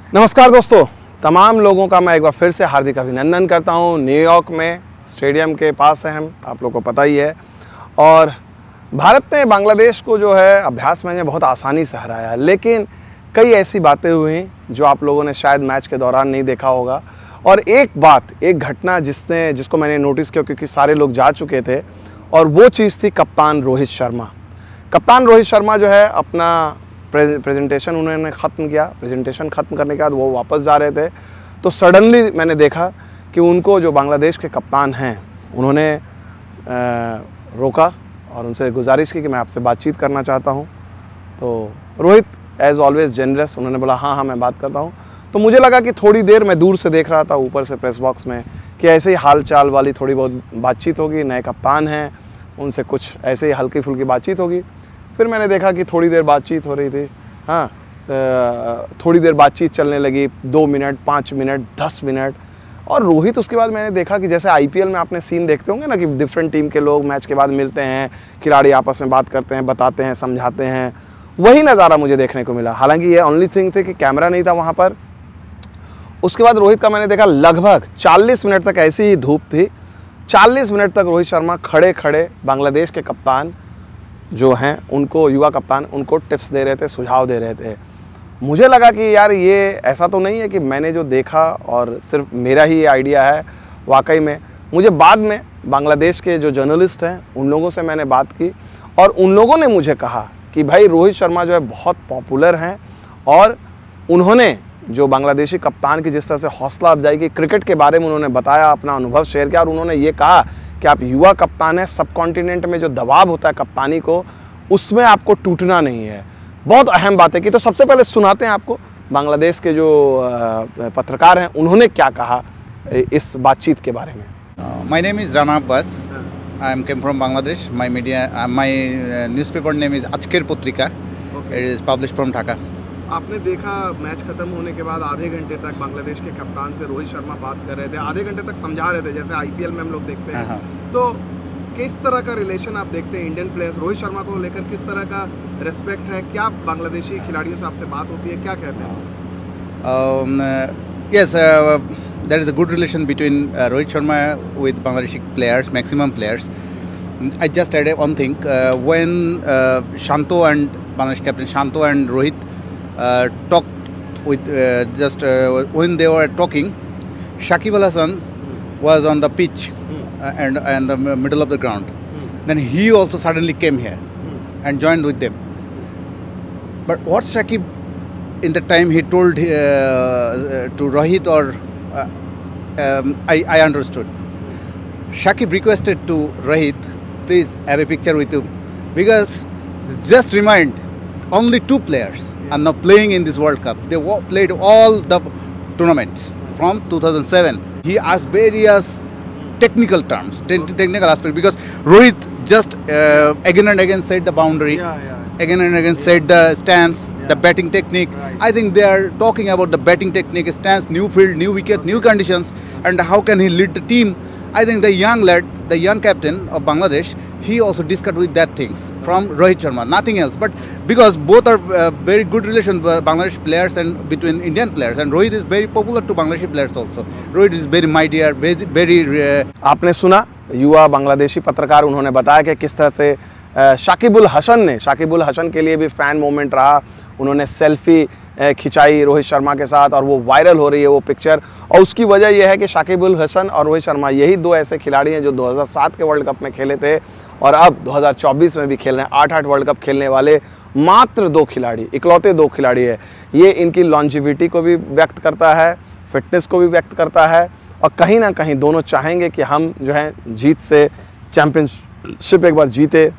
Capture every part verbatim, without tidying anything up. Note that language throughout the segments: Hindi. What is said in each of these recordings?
नमस्कार दोस्तों, तमाम लोगों का मैं एक बार फिर से हार्दिक अभिनंदन करता हूं। न्यूयॉर्क में स्टेडियम के पास है हम, आप लोगों को पता ही है। और भारत ने बांग्लादेश को जो है अभ्यास मैच में बहुत आसानी से हराया, लेकिन कई ऐसी बातें हुई जो आप लोगों ने शायद मैच के दौरान नहीं देखा होगा। और एक बात, एक घटना जिसने जिसको मैंने नोटिस किया, क्योंकि सारे लोग जा चुके थे, और वो चीज़ थी कप्तान रोहित शर्मा। कप्तान रोहित शर्मा जो है अपना प्रेजेंटेशन उन्होंने ख़त्म किया। प्रेजेंटेशन ख़त्म करने के बाद वो वापस जा रहे थे, तो सडनली मैंने देखा कि उनको जो बांग्लादेश के कप्तान हैं उन्होंने आ, रोका और उनसे गुजारिश की कि मैं आपसे बातचीत करना चाहता हूं। तो रोहित एज़ ऑलवेज जेनरस, उन्होंने बोला हाँ हाँ मैं बात करता हूं। तो मुझे लगा कि थोड़ी देर मैं दूर से देख रहा था ऊपर से प्रेस बॉक्स में कि ऐसे ही हाल चाल वाली थोड़ी बहुत बातचीत होगी, नए कप्तान हैं उनसे कुछ ऐसे ही हल्की फुल्की बातचीत होगी। फिर मैंने देखा कि थोड़ी देर बातचीत हो रही थी। हाँ, थोड़ी देर बातचीत चलने लगी, दो मिनट, पाँच मिनट, दस मिनट। और रोहित, उसके बाद मैंने देखा कि जैसे आईपीएल में आपने सीन देखते होंगे ना कि डिफरेंट टीम के लोग मैच के बाद मिलते हैं, खिलाड़ी आपस में बात करते हैं, बताते हैं, समझाते हैं, वही नज़ारा मुझे देखने को मिला। हालांकि ये ओनली थिंग थे कि कैमरा नहीं था वहाँ पर। उसके बाद रोहित का मैंने देखा लगभग चालीस मिनट तक ऐसी ही धूप थी। चालीस मिनट तक रोहित शर्मा खड़े खड़े बांग्लादेश के कप्तान जो हैं उनको, युवा कप्तान, उनको टिप्स दे रहे थे, सुझाव दे रहे थे। मुझे लगा कि यार ये ऐसा तो नहीं है कि मैंने जो देखा और सिर्फ मेरा ही आइडिया है। वाकई में मुझे बाद में बांग्लादेश के जो जर्नलिस्ट हैं उन लोगों से मैंने बात की, और उन लोगों ने मुझे कहा कि भाई रोहित शर्मा जो है बहुत पॉपुलर हैं, और उन्होंने जो बांग्लादेशी कप्तान की जिस तरह से हौसला अफजाई की, क्रिकेट के बारे में उन्होंने बताया, अपना अनुभव शेयर किया, और उन्होंने ये कहा कि आप युवा कप्तान हैं, सब कॉन्टिनेंट में जो दबाव होता है कप्तानी को, उसमें आपको टूटना नहीं है। बहुत अहम बातें की। तो सबसे पहले सुनाते हैं आपको बांग्लादेश के जो पत्रकार हैं उन्होंने क्या कहा इस बातचीत के बारे में। My name is Rana Abbas, I am came from Bangladesh. My media, my newspaper name is Aajker Patrika, it is publish from Dhaka. आपने देखा मैच खत्म होने के बाद आधे घंटे तक बांग्लादेश के कप्तान से रोहित शर्मा बात कर रहे थे, आधे घंटे तक समझा रहे थे, जैसे आईपीएल में हम लोग देखते हैं। हाँ। तो किस तरह का रिलेशन आप देखते हैं इंडियन प्लेयर्स, रोहित शर्मा को लेकर किस तरह का रिस्पेक्ट है? क्या बांग्लादेशी खिलाड़ियों से आपसे बात होती है, क्या कहते हैं? Yes, there is a good relation between Rohit Sharma with Bangladeshi players, maximum players. I just add one thing. Uh, when uh, Shanto and Bangladesh captain Shanto and Rohit uh, talked with uh, just uh, when they were talking, Shakib Al Hasan was on the pitch mm. uh, and and the middle of the ground. Mm. Then he also suddenly came here mm. and joined with them. But what Shakib in the time he told uh, to Rohit, or uh, um, I I understood. Shakib requested to Rohit, please have a picture with you, because just remind only two players yeah. are now playing in this World Cup. They played all the tournaments from two thousand seven. He asked various technical terms, te technical aspect, because Rohit just uh, again and again said the boundary, yeah, yeah. again and again yeah. said the stance, yeah. the batting technique. Right. I think they are talking about the batting technique, stance, new field, new wicket, okay. new conditions, and how can he lead the team. I think the young lad, the young captain of Bangladesh, he also discussed with that things from Rohit Sharma, nothing else. But because both are uh, very good relation, uh, Bangladesh players and between Indian players, and Rohit is very popular to Bangladeshi players also. Rohit is very mighty, very, very uh, आपने सुना युवा बांग्लादेशी पत्रकार, उन्होंने बताया कि किस तरह से शाकिब उल हसन ने, शाकिब उल हसन के लिए भी फ़ैन मोमेंट रहा। उन्होंने सेल्फी खिंचाई रोहित शर्मा के साथ, और वो वायरल हो रही है वो पिक्चर। और उसकी वजह यह है कि शाकिब उल हसन और रोहित शर्मा यही दो ऐसे खिलाड़ी हैं जो दो हज़ार सात के वर्ल्ड कप में खेले थे, और अब दो हज़ार चौबीस में भी खेल रहे हैं। आठ आठ वर्ल्ड कप खेलने वाले मात्र दो खिलाड़ी, इकलौते दो खिलाड़ी है। ये इनकी लॉन्जिविटी को भी व्यक्त करता है, फिटनेस को भी व्यक्त करता है, और कहीं ना कहीं दोनों चाहेंगे कि हम जो है जीत से चैम्पियनशिप एक बार जीते।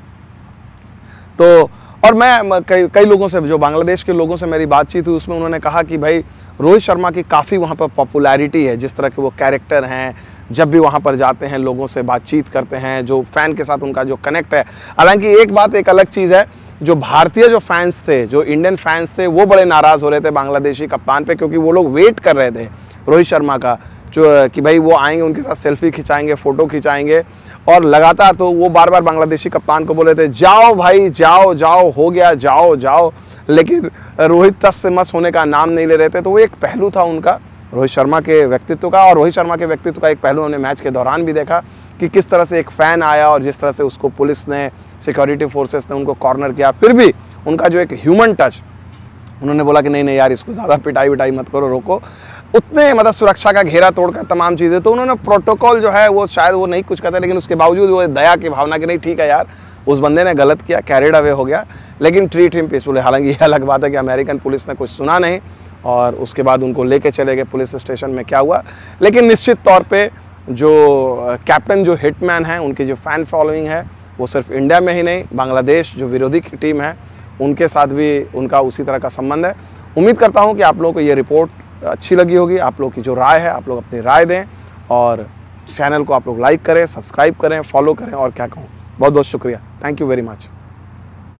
तो और मैं कई कई लोगों से, जो बांग्लादेश के लोगों से मेरी बातचीत हुई, उसमें उन्होंने कहा कि भाई रोहित शर्मा की काफ़ी वहाँ पर पॉपुलैरिटी है, जिस तरह के वो कैरेक्टर हैं, जब भी वहाँ पर जाते हैं लोगों से बातचीत करते हैं, जो फ़ैन के साथ उनका जो कनेक्ट है। हालांकि एक बात, एक अलग चीज़ है, जो भारतीय जो फैंस थे, जो इंडियन फैंस थे, वो बड़े नाराज़ हो रहे थे बांग्लादेशी कप्तान पे, क्योंकि वो लोग वेट कर रहे थे रोहित शर्मा का, जो कि भाई वो आएंगे, उनके साथ सेल्फी खिंचाएंगे, फ़ोटो खिंचाएंगे। और लगातार तो वो बार बार बांग्लादेशी कप्तान को बोले थे, जाओ भाई जाओ जाओ, हो गया, जाओ जाओ। लेकिन रोहित टस से मस होने का नाम नहीं ले रहे थे। तो वो एक पहलू था उनका, रोहित शर्मा के व्यक्तित्व का। और रोहित शर्मा के व्यक्तित्व का एक पहलू हमने मैच के दौरान भी देखा कि किस तरह से एक फ़ैन आया और जिस तरह से उसको पुलिस ने, सिक्योरिटी फोर्सेस ने उनको कॉर्नर किया, फिर भी उनका जो एक ह्यूमन टच, उन्होंने बोला कि नहीं नहीं यार, इसको ज़्यादा पिटाई विटाई मत करो, रोको। उतने मतलब सुरक्षा का घेरा तोड़कर तमाम चीज़ें, तो उन्होंने प्रोटोकॉल जो है वो शायद वो नहीं कुछ कहते, लेकिन उसके बावजूद वो दया की भावना कि नहीं ठीक है यार, उस बंदे ने गलत किया, कैरिड अवे हो गया, लेकिन ट्रीट हिम पीसफुली। हालांकि यह अलग बात है कि अमेरिकन पुलिस ने कुछ सुना नहीं और उसके बाद उनको लेके चले गए पुलिस स्टेशन में, क्या हुआ। लेकिन निश्चित तौर पे जो कैप्टन, जो हिटमैन हैं, उनकी जो फ़ैन फॉलोइंग है वो सिर्फ इंडिया में ही नहीं, बांग्लादेश जो विरोधी की टीम है उनके साथ भी उनका उसी तरह का संबंध है। उम्मीद करता हूँ कि आप लोगों को ये रिपोर्ट अच्छी लगी होगी। आप लोग की जो राय है, आप लोग अपनी राय दें और चैनल को आप लोग लाइक करें, सब्सक्राइब करें, फॉलो करें, और क्या कहूँ, बहुत बहुत शुक्रिया। Thank you very much.